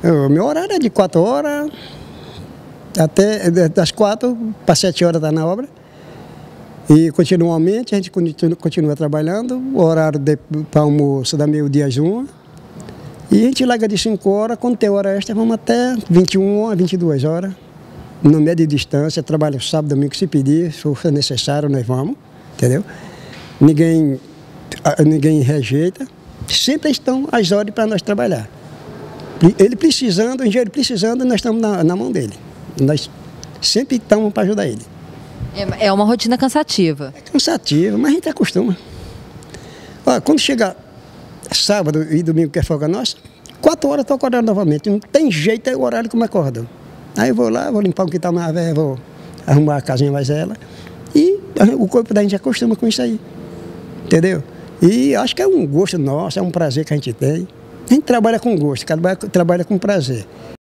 O meu horário é de 4 horas, até das 4 para 7 horas está na obra. E continuamente a gente continua trabalhando, o horário para almoço da meio-dia às 1. E a gente larga de 5 horas, quando tem hora extra, vamos até 21 a 22 horas. No meio de distância, trabalho sábado, domingo, se pedir, se for necessário, nós vamos, entendeu? Ninguém rejeita, sempre estão as ordens para nós trabalhar. Ele precisando, o engenheiro precisando, nós estamos na mão dele. Nós sempre estamos para ajudar ele. É uma rotina cansativa. É cansativa, mas a gente acostuma. Olha, quando chega sábado e domingo, que é folga nossa, 4 horas estou acordando novamente. Não tem jeito, é o horário que eu me acordo. Aí eu vou lá, vou limpar o que está mais velho, vou arrumar a casinha mais ela. E o corpo da gente acostuma com isso aí. Entendeu? E acho que é um gosto nosso, é um prazer que a gente tem. A gente trabalha com gosto, trabalha com prazer.